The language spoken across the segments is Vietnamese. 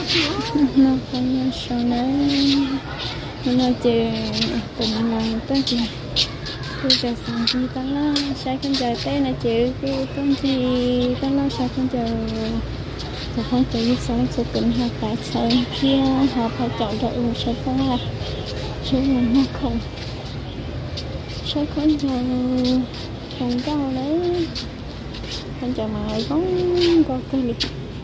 nó không sao nữa nó chơi cùng nàng tới chị tôiจะสั่งที่ตลาดใช้คนใจเต้นะเจอคือต้นที่ตลาดใช้คนใจแต่คนใจยิ่งสองจะเป็นหาปลาเชิงเที่ยวหาปลาเจาะได้ใช้ปลาใช้เงินห้าคงใช้คนใจคงเจ้าเลยคนใจมาก็cái gì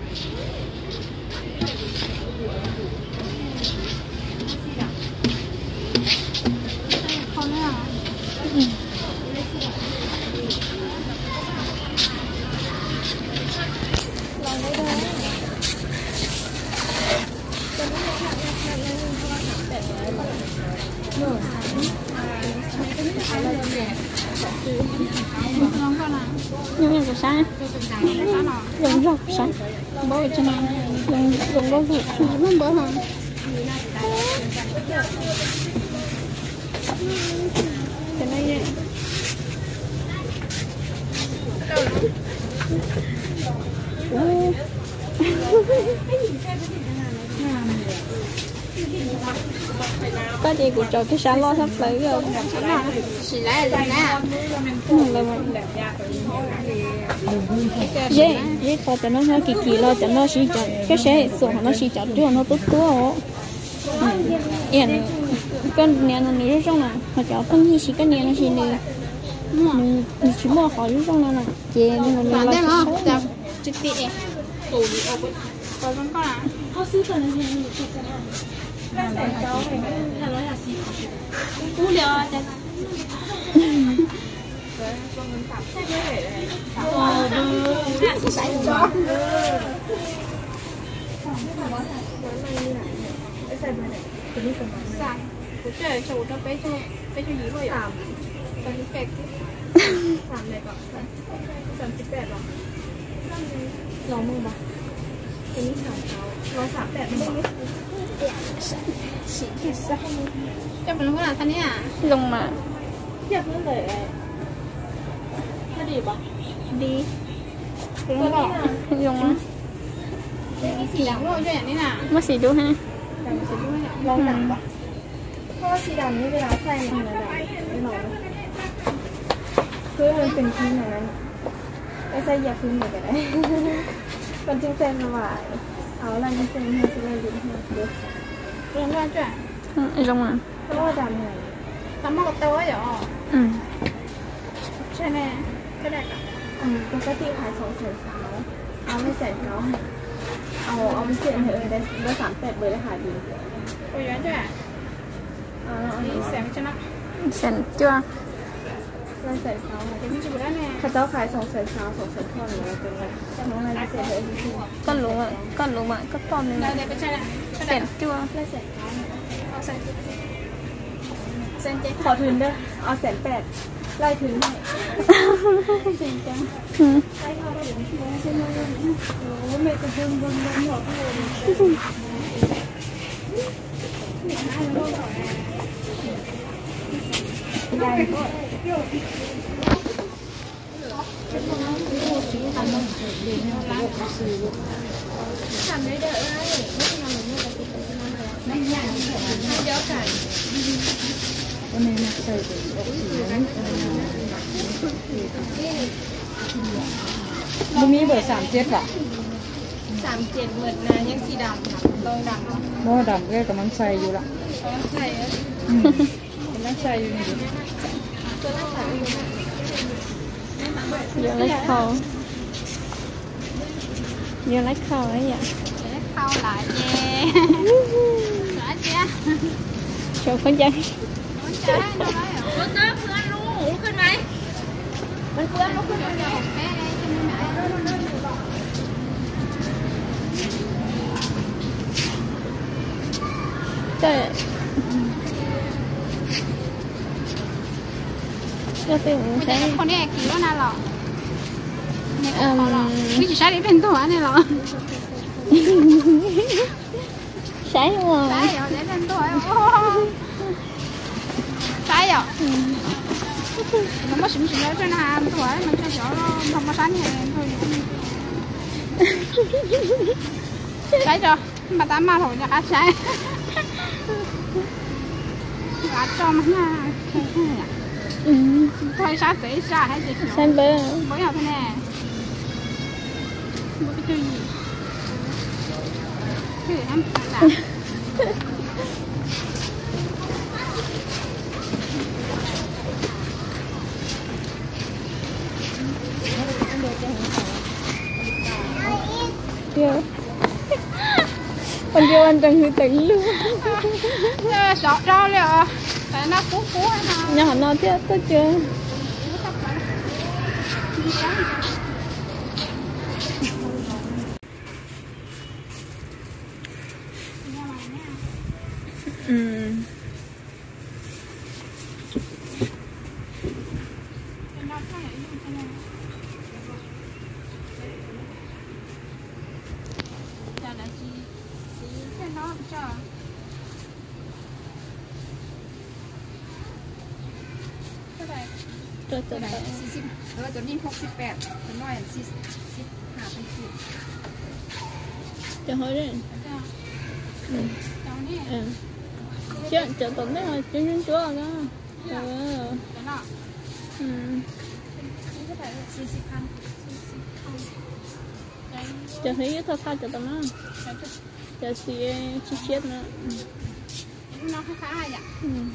nhưng mà sao dùng rau sao bố cho nó dùng rau vụt nó bữa hả cái này vậy có gì của trò cái sao lo sắp tới rồi chỉ lấy rồi nè dễ dễ có cho nó kỳ kỳ lo cho nó xí chọn cái xe xuống nó xí chọn trước nó tốt tốt yên con nè nó ní trong này họ chọn con gì xí cái nè nó xí nè chỉ mua khỏi trong này nè chị nên là lo cho trực tiếp tủ đi ốp còn con à họซื้อตัวนี้là sẽ cháu là nói là gì cú liều chứ trời chủ cho bé cho gì thôi ạ? Tao đi kẹt làm này bảo làm chích bẹt bảo lò mông bảo cáiนี้เราสามแบบไม่สีที่สักจะเป็นขนาดท่านี้อ่ะลงมาเทียบนั่นเลยถ้าดีป่ะดีลงมาลงมาสีดำก็ช่วยอย่างนี้น่ะมาสีดูฮะลองดำป่ะเพราะว่าสีดำนี่เวลาใส่มันจะดำไม่หนอนคือมันเป็นพื้นอย่างนั้นไม่ใช่ยาพื้นเหมือนกันเลยcòn trên xe là phải áo là như trên hay trên này được rồi ra chưa giống à có đầm này tắm một tối rồi xe này cái đẹp à con cái tiêu phải sổ sợi sáu áo mới sợi sáu áo mới chuyện thì đây nó sắm tẹt với hải đi ôi giá chưa đi xem cho nó xem chưa lên sợi sáuเขาเจ้าขาย2เศษเช้า2เศษทอดหรืออะไรเป็นไรแต่น้องอะไรเศษเลยก็รู้อ่ะก็ตอนนึงได้ก็ใช่ละเศษจั่วได้เศษเช้าเอาเศษเศษเจ๊ขอทุนด้วยเอา180,000ไล่ทุนให้จริงจังไล่ทอดได้ถึงใช่ไหมโอ้เมย์จะบึ้งหัวพี่เลยได้ก็ทำได้เด้อไม่ยากไม่เยอะกันวันนี้นักใส่เป็นมันมีเบอร์37 อ่ะ37เบอร์นะยังสีดำค่ะลองดำบ่ดำก็กำลังใส่อยู่ละใส่กำลังใส่อยู่นี่ตัวนั้นใส่เยอะเลยเขาเยอะเลยเขาอะไรอย่างเขาหลายเย่หลายเจ้าโชว์คนใจคนใจเราได้เหรอเพื่อนลูกขึ้นไหมมันเพื่อนลูกขึ้นไหมแม่เลยขึ้นไหมเจ้ก็เป็นใช่คนนี้กี่แล้วนะหรอไม่ใช่ได้เป็นตัวนี่หรอใช่หรอใช่เหรอได้เป็นตัวใช่เหรอมันไม่สิ่งแล้วจะทำตัวมันจะเจาะเราทำมาสั้นอย่างนี้ใช่จ้ะ mà ta mà thổi cho cá cháy cá cho mà nha thôi sao tí sao hay gì xem bơ mới nào thế nè một cái gì thử em làm chưa con chưa ăn trần hư tỉnh luôn sọt rau liệu tại nó cú hay nào nhỏ nó chưa tôi chưa ตัวไหน40ตัวนี้68ตัวน้อย40 หาเป็น10 cho hơi đấy chuyện chờ tốn đấy rồi chuyên chúa rồi đó chờ thấy thật sao chờ tốn đó chờ xì chết nữa nó khá hay ạ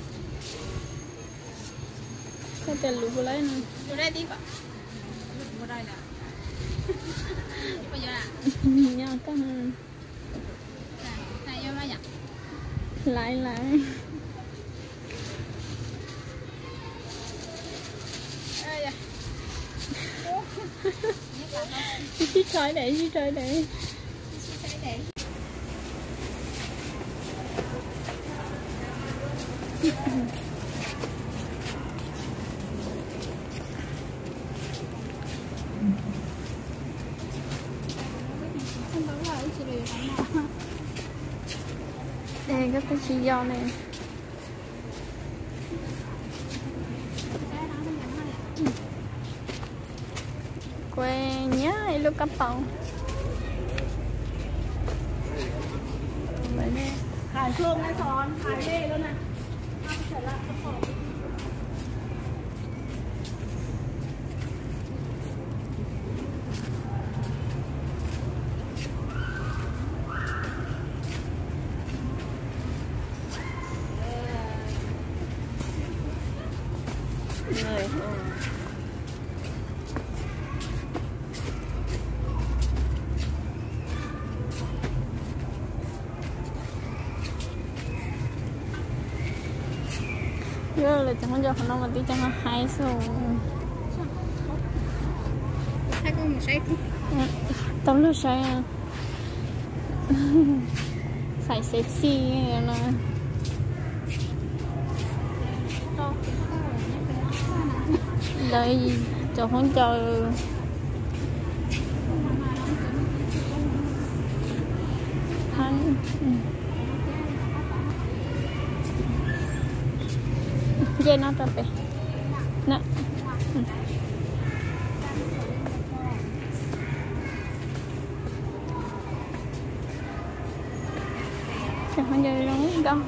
cái tiền lũ vô lấy nè vô đây đi bạn vô đây nè bây giờ nha các này vô mai ạ lại chị chơi để đây có cái chi do này quê nhá lúc cắm tàu hải phương hay sòn hải lê luôn nè trở lại rồi là chẳng có giờ nó mà tí chẳng có hai số hai con một xe tấm lửa xe xài sexy nè đây cho không chờ hắn dây nó ra về nè chẳng dây lớn đâu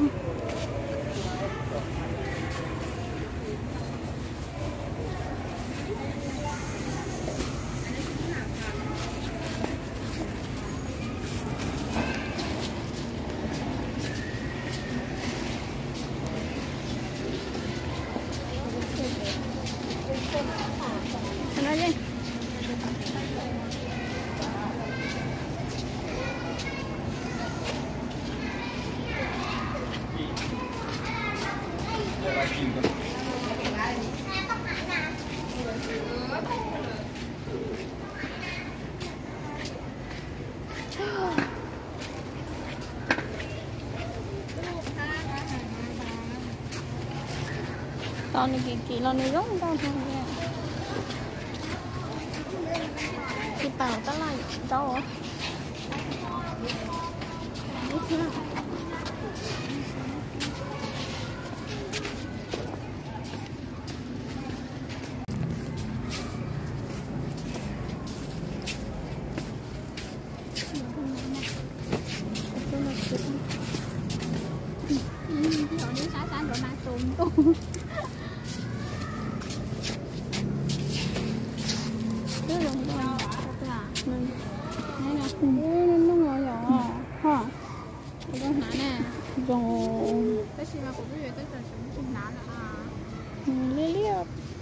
nói đi tao này kỳ lo này giống tao không nha cái tàu tao lại đâu à Rất là ngon. Nó ngon rồi. Ha. Con hả nè. Rồi. Tới khi mà cũng biết tới giờ chúng nó là Lý lý.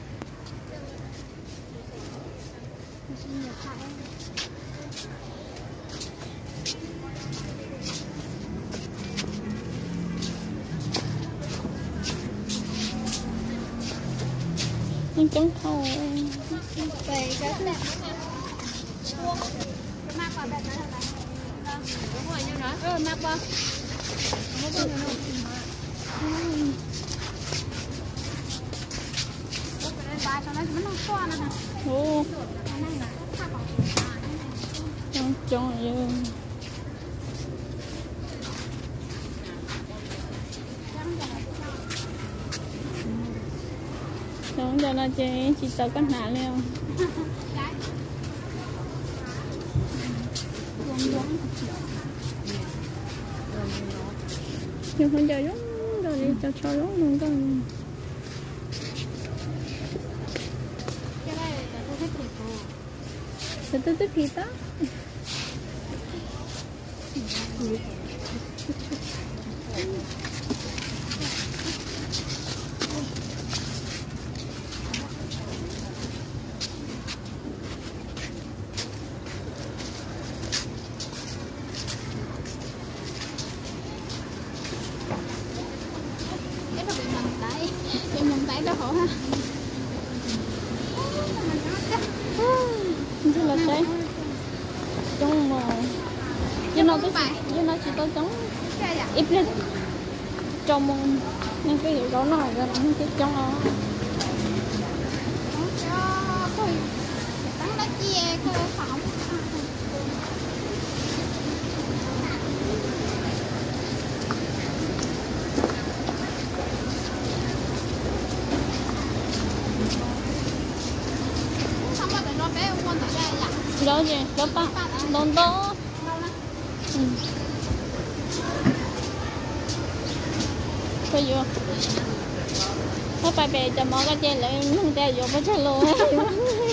Nhưng chẳng thầu về cái này map vào bên đó là đúng rồi như nó map vào không có nữa ba cho nó nó xoa nè ồ cái này là tháp vào trong rồi đúng giờ là chị sợ con hả luôn nhưng không chờ đúng rồi đi cho đúng luôn con cái này là tôi thích thịt cô sẽ tôi thích thịt đó đó hổ ha như là đấy trong mà chứ nó chỉ có trống ít lên trong môn nên cái gì đó nó là nó chỉ trong nó bắn lá chia cơ phỏng đó gì đó ba đón đó có gì không nó phải về cho món cái chè lại không theo vô có chè luôn